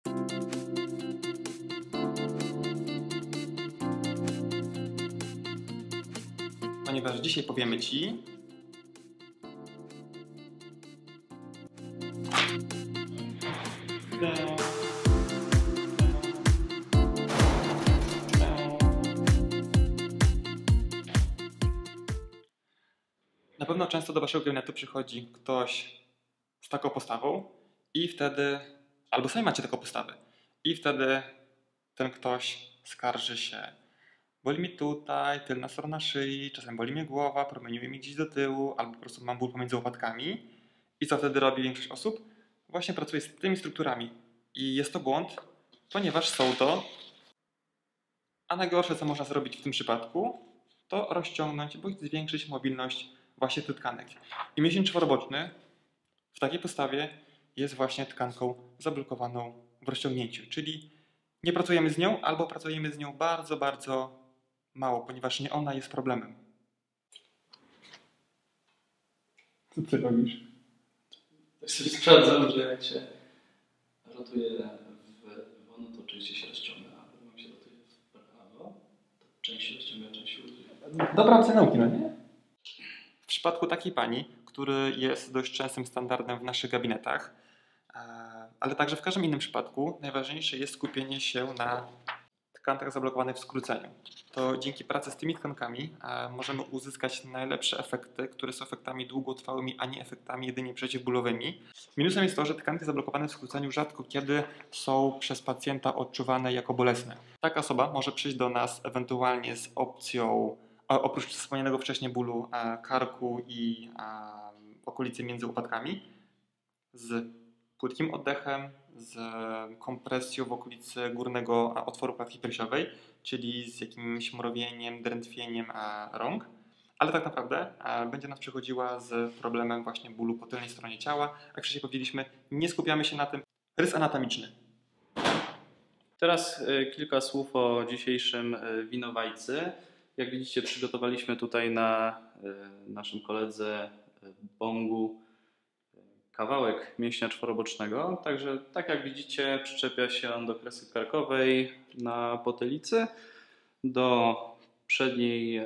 Ponieważ dzisiaj powiemy Ci, na pewno często do Waszego gabinetu przychodzi ktoś z taką postawą i wtedy, albo sami macie taką postawę i wtedy ten ktoś skarży się: boli mi tutaj, tylna strona szyi, czasem boli mnie głowa, promieniuje mi gdzieś do tyłu, albo po prostu mam ból pomiędzy łopatkami. I co wtedy robi większość osób? Właśnie pracuje z tymi strukturami. I jest to błąd, ponieważ są to... A najgorsze, co można zrobić w tym przypadku, to rozciągnąć bądź zwiększyć mobilność właśnie tych tkanek. I mięsień czworoboczny w takiej postawie jest właśnie tkanką zablokowaną w rozciągnięciu, czyli nie pracujemy z nią albo pracujemy z nią bardzo, bardzo mało, ponieważ nie ona jest problemem. Co ty robisz? Tak sobie sprawdzam, że jak się rotuje w lewo, no to oczywiście się rozciąga, a jak się rotuje w prawo, to część się rozciąga, część się luzuje. Dobra opcja nauki, no nie? W przypadku takiej pani, który jest dość częstym standardem w naszych gabinetach, ale także w każdym innym przypadku, najważniejsze jest skupienie się na tkankach zablokowanych w skróceniu. To dzięki pracy z tymi tkankami możemy uzyskać najlepsze efekty, które są efektami długotrwałymi, a nie efektami jedynie przeciwbólowymi. Minusem jest to, że tkanki zablokowane w skróceniu rzadko kiedy są przez pacjenta odczuwane jako bolesne. Taka osoba może przyjść do nas ewentualnie z opcją, oprócz wspomnianego wcześniej bólu karku i okolicy między łopatkami, z płytkim oddechem, z kompresją w okolicy górnego otworu klatki piersiowej, czyli z jakimś mrowieniem, drętwieniem rąk, ale tak naprawdę będzie nas przychodziła z problemem właśnie bólu po tylnej stronie ciała. Jak wcześniej powiedzieliśmy, nie skupiamy się na tym. Rys anatomiczny. Teraz kilka słów o dzisiejszym winowajcy. Jak widzicie, przygotowaliśmy tutaj na naszym koledze Bongu kawałek mięśnia czworobocznego. Także tak jak widzicie, przyczepia się on do kresy karkowej na potylicy, do przedniej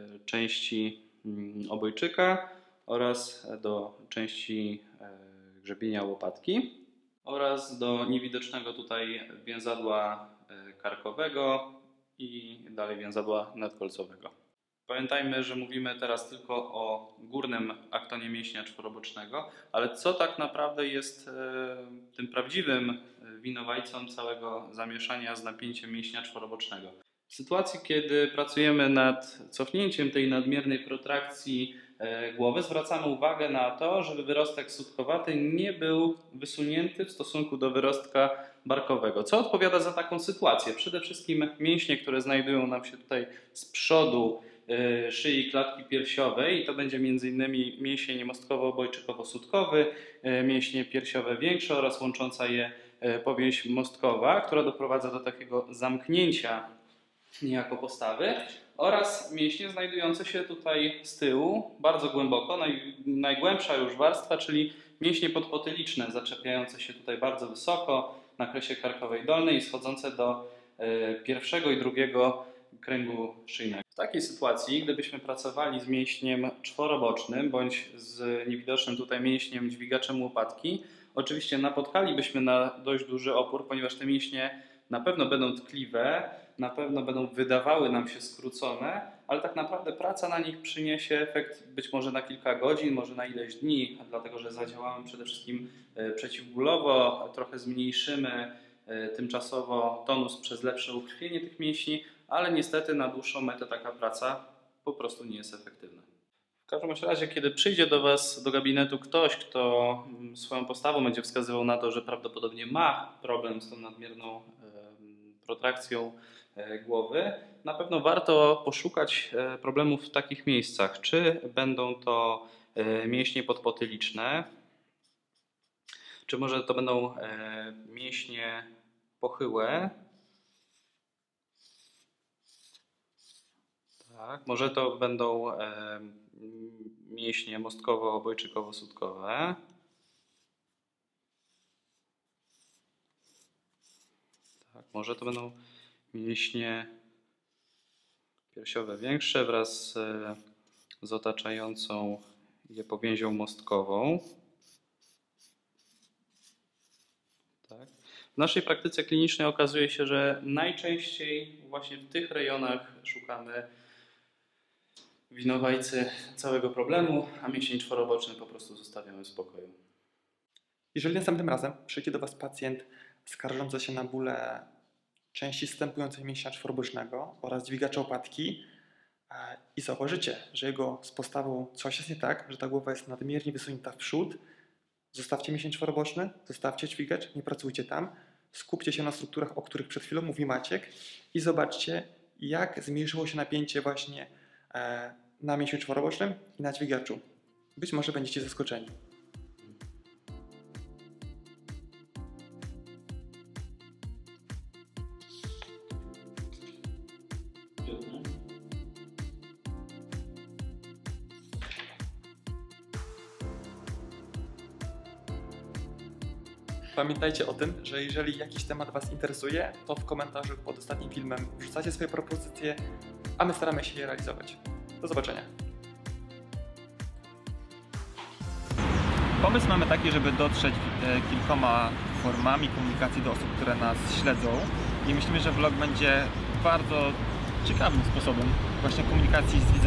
części obojczyka oraz do części grzebienia łopatki oraz do niewidocznego tutaj więzadła karkowego i dalej więzadła nadkolcowego. Pamiętajmy, że mówimy teraz tylko o górnym aktonie mięśnia czworobocznego, ale co tak naprawdę jest tym prawdziwym winowajcą całego zamieszania z napięciem mięśnia czworobocznego? W sytuacji, kiedy pracujemy nad cofnięciem tej nadmiernej protrakcji głowy, zwracamy uwagę na to, żeby wyrostek sutkowaty nie był wysunięty w stosunku do wyrostka barkowego. Co odpowiada za taką sytuację? Przede wszystkim mięśnie, które znajdują nam się tutaj z przodu szyi klatki piersiowej, i to będzie m.in. mięsień mostkowo-obojczykowo-sutkowy, mięśnie piersiowe większe oraz łącząca je powięź mostkowa, która doprowadza do takiego zamknięcia niejako postawy, oraz mięśnie znajdujące się tutaj z tyłu, bardzo głęboko, najgłębsza już warstwa, czyli mięśnie podpotyliczne, zaczepiające się tutaj bardzo wysoko na kresie karkowej dolnej i schodzące do pierwszego i drugiego kręgu szyjnego. W takiej sytuacji, gdybyśmy pracowali z mięśniem czworobocznym bądź z niewidocznym tutaj mięśniem dźwigaczem łopatki, oczywiście napotkalibyśmy na dość duży opór, ponieważ te mięśnie na pewno będą tkliwe, na pewno będą wydawały nam się skrócone, ale tak naprawdę praca na nich przyniesie efekt być może na kilka godzin, może na ileś dni, dlatego że zadziałamy przede wszystkim przeciwbólowo, trochę zmniejszymy tymczasowo tonus przez lepsze ukrwienie tych mięśni, ale niestety na dłuższą metę taka praca po prostu nie jest efektywna. W każdym razie, kiedy przyjdzie do Was do gabinetu ktoś, kto swoją postawą będzie wskazywał na to, że prawdopodobnie ma problem z tą nadmierną protrakcją głowy, na pewno warto poszukać problemów w takich miejscach. Czy będą to mięśnie podpotyliczne, czy może to będą mięśnie pochyłe. Tak, może to będą mięśnie mostkowo-obojczykowo-sutkowe. Tak, może to będą mięśnie piersiowe większe wraz z otaczającą je powięzią mostkową. Tak. W naszej praktyce klinicznej okazuje się, że najczęściej właśnie w tych rejonach szukamy winowajcy całego problemu, a mięsień czworoboczny po prostu zostawiamy w spokoju. Jeżeli następnym razem przyjdzie do Was pacjent skarżący się na bóle części zstępującej mięśnia czworobocznego oraz dźwigacza łopatki i zauważycie, że jego z postawą coś jest nie tak, że ta głowa jest nadmiernie wysunięta w przód, zostawcie mięsień czworoboczny, zostawcie dźwigacz, nie pracujcie tam, skupcie się na strukturach, o których przed chwilą mówił Maciek i zobaczcie, jak zmniejszyło się napięcie właśnie na mięsieniu czworobocznym i na dźwigaczu. Być może będziecie zaskoczeni. Pamiętajcie o tym, że jeżeli jakiś temat Was interesuje, to w komentarzu pod ostatnim filmem wrzucacie swoje propozycje, a my staramy się je realizować. Do zobaczenia. Pomysł mamy taki, żeby dotrzeć kilkoma formami komunikacji do osób, które nas śledzą i myślimy, że vlog będzie bardzo ciekawym sposobem właśnie komunikacji z widzami.